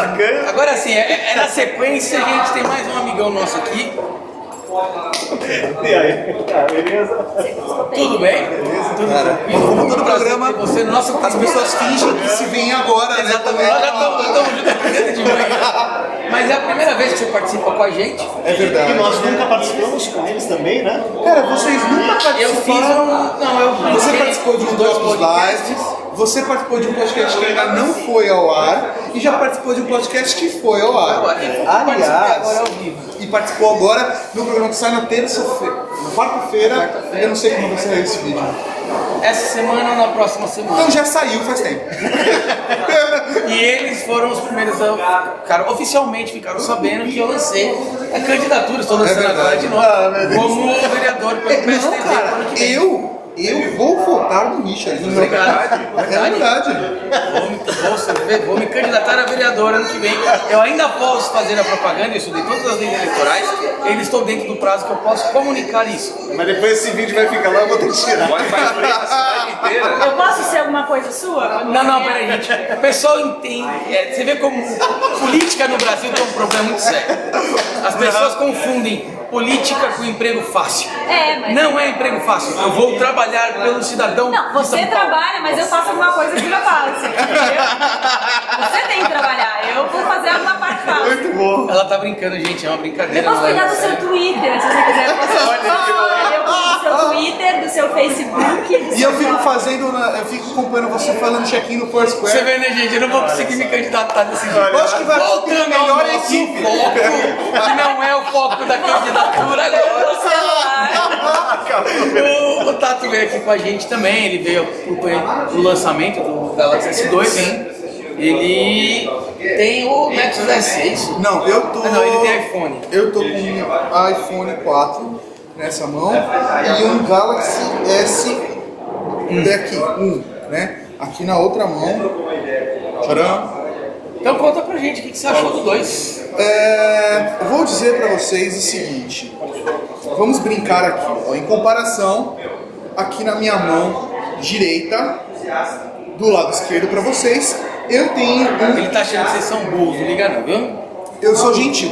Bacana. Agora sim, na sequência a gente tem mais um amigão nosso aqui. E aí? Beleza? Tudo bem? Tudo bem. Como todo programa, Você, nosso as pessoas fingem que se veem agora, né? Exatamente, nós já estamos juntos de manhã. Mas é a primeira vez que você participa com a gente. É verdade. E nós nunca participamos com eles também, né? Cara, vocês nunca Eu fiz participaram. Você participou de um dois Drops Live, você participou de um podcast que ainda não foi ao ar e já participou de um podcast que foi ao ar. Aliás, agora ao vivo. E participou agora no programa que sai na terça-feira, na quarta-feira. Eu não sei como vai sair esse vídeo. Essa semana ou na próxima semana? Então já saiu faz tempo. E eles foram os primeiros a oficialmente ficaram sabendo que eu lancei a candidatura, estou lançando agora de novo, como vereador pelo PSDB. Não, cara, eu vou votar no Michel. Obrigado. É verdade. Vou me candidatar a vereador ano que vem. Eu ainda posso fazer a propaganda, eu estudei todas as leis eleitorais, ainda estou dentro do prazo que eu posso comunicar isso. Mas depois esse vídeo vai ficar lá, eu vou ter que tirar. Vai pra frente a cidade inteira. Eu posso ser alguma coisa sua? Não, peraí, gente. O pessoal entende. Você vê como política no Brasil tem um problema muito sério. As pessoas confundem política com emprego fácil. Mas... Não é emprego fácil. Eu vou trabalhar pelo cidadão. Não, você trabalha, mas eu faço alguma coisa que já faço. Entendeu? Você tem que trabalhar, eu vou fazer alguma parte fácil. Muito bom. Ela tá brincando, gente, é uma brincadeira. Eu posso não é? cuidar do seu Twitter, se você quiser. Eu cuido do seu Twitter, do seu Facebook. E eu fico eu fico acompanhando você falando check-in no Foursquare. Você vê, né, gente? Eu não vou conseguir me candidatar desse jeito. Eu acho que vai ser a Voltando melhor ao nosso equipe. foco, que não é o foco da candidatura agora. O celular. O Tato veio aqui com a gente também, ele veio pro lançamento do Galaxy S2, hein? Ele tem o Nexus S6. Não, eu tô. Não, ele tem iPhone. Eu tô com um iPhone 4 nessa mão e um Galaxy S daqui, né? Aqui na outra mão. Tcharam! Então conta pra gente o que você achou do 2. Eu vou dizer pra vocês o seguinte. Vamos brincar aqui, ó. Em comparação, aqui na minha mão direita, do lado esquerdo pra vocês, eu tenho um... Ele tá achando que vocês são burros, não liga não, viu? Eu sou gentil.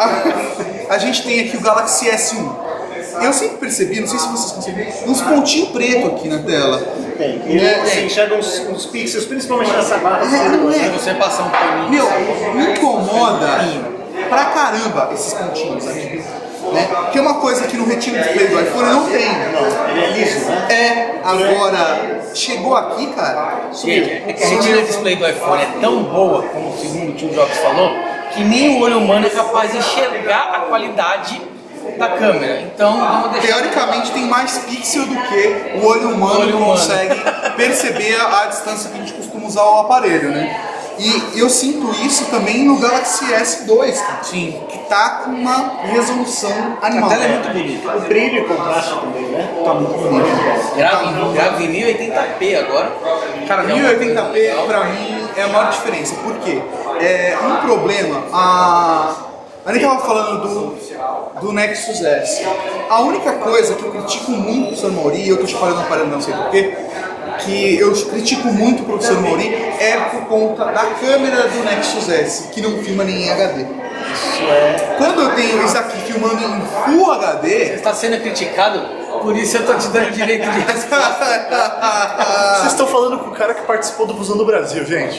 A gente tem aqui o Galaxy S1. Eu sempre percebi, não sei se vocês conseguem ver, uns pontinhos pretos aqui na tela. Tem. E você enxerga uns pixels, principalmente nessa barra. Se você passar um paninho... Meu, me incomoda pra caramba esses pontinhos aqui. Né? Que é uma coisa que no Retina Display do iPhone não tem. Não, ele é liso, né? Agora, chegou aqui, cara. Gente, é que a retina display do iPhone é tão boa, como o segundo tio Jobs falou, que nem o olho humano é capaz de enxergar a qualidade da câmera. Então, vamos deixar... Teoricamente tem mais pixel do que o olho humano consegue perceber a distância que a gente costuma usar o aparelho, né? E eu sinto isso também no Galaxy S2, cara. Sim. Que tá com uma resolução animal. A tela é muito bonita. O brilho e o contraste também, né? Tá muito bonito. Grava em 1080p agora. Cara, É uma 1080p coisa pra mim é a maior diferença. Por quê? Um problema, a Anitta tava falando do Nexus S. A única coisa que eu critico muito o Sr. Mauri, e eu tô te falando aparelho não sei porquê, que eu critico muito o professor Mauri é por conta da câmera do Nexus S, que não filma nem em HD. Quando eu tenho isso aqui filmando em Full HD... Você está sendo criticado, por isso eu tô te dando direito de resposta. Vocês estão falando com o cara que participou do Busão do Brasil, gente.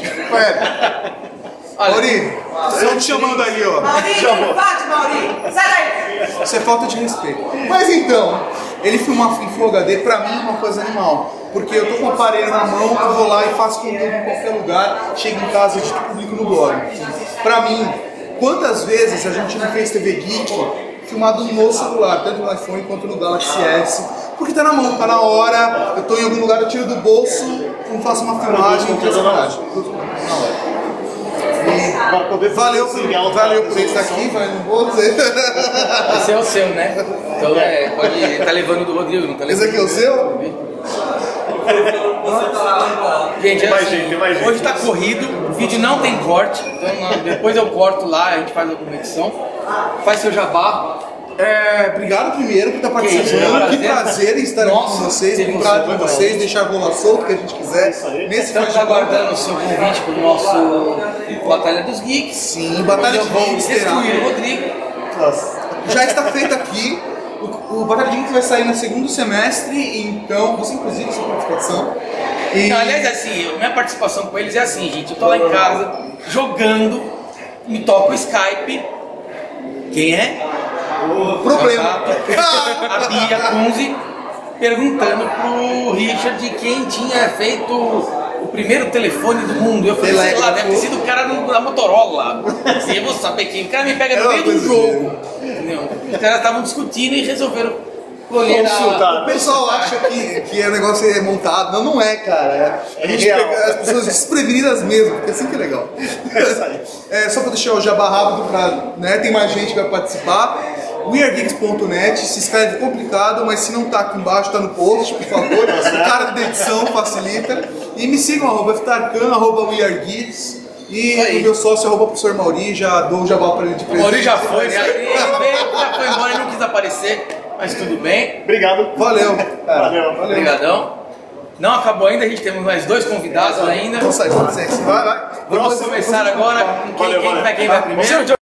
Mauri, estão te chamando ali, ó. Mauri, bate, Mauri. Sai daí. Isso é falta de respeito. Mas então, ele filmar em Full HD pra mim é uma coisa animal. Porque eu tô com o aparelho na mão, eu vou lá e faço conteúdo em qualquer lugar, chego em casa e publico no blog. Pra mim, quantas vezes a gente não fez TV Geek filmado no celular, tanto no iPhone quanto no Galaxy S, porque tá na mão, tá na hora, eu tô em algum lugar, eu tiro do bolso, não faço uma filmagem, não faço filmagem. Valeu por estar aqui, mas não vou dizer. Esse é o seu, né? Então pode tá levando do Rodrigo, não tá levando. Esse aqui é o seu? Gente, Tem mais assim, gente, tem mais gente. hoje tá corrido, o vídeo não tem corte, então depois eu corto lá, a gente faz alguma edição. Faz seu jabá. Obrigado primeiro por estar Que participando. Que isso, prazer em estar aqui Nossa, com vocês, teve brincar um com vocês, deixar a rola solta que a gente quiser. Nesse Estamos faz de conta. aguardando o seu convite para o nosso Batalha dos Geeks. Sim, Batalha de Vamos Geeks destruir o terá. Rodrigo. Já está feito aqui. O Batalha de Geeks vai sair no segundo semestre, então você inclusive sua participação. E... Não, aliás, assim, minha participação com eles é assim, gente. Eu tô lá em casa jogando, me toca o Skype. Quem é? Problema. A Bia Kunze perguntando pro Richard quem tinha feito o primeiro telefone do mundo. Eu falei, sei lá, deve ter sido o cara da Motorola. Eu vou saber quem. O cara me pega no meio do jogo. Entendeu? Os caras estavam discutindo e resolveram colher Consultar. O pessoal acha que o negócio é montado. Não, não é, cara. A gente real. pega as pessoas desprevenidas mesmo, porque assim que é legal. Só pra deixar o jabá rápido, né, tem mais gente que vai participar. WeAreGeeks.net, se escreve complicado, mas se não tá aqui embaixo, tá no post, por favor. O cara da edição facilita. E me sigam, @FtarCan, @WeAreGeeks. E o meu sócio, @Professor Mauri, já dou um jabá pra ele de O presente. Mauri já foi, né? Ele já foi embora, ele não quis aparecer, mas tudo bem. Obrigado. Valeu. Valeu. Obrigadão. Não acabou ainda, a gente temos mais 2 convidados ainda. Então sai, licença. Vai, vai. Vamos começar agora com quem vai primeiro?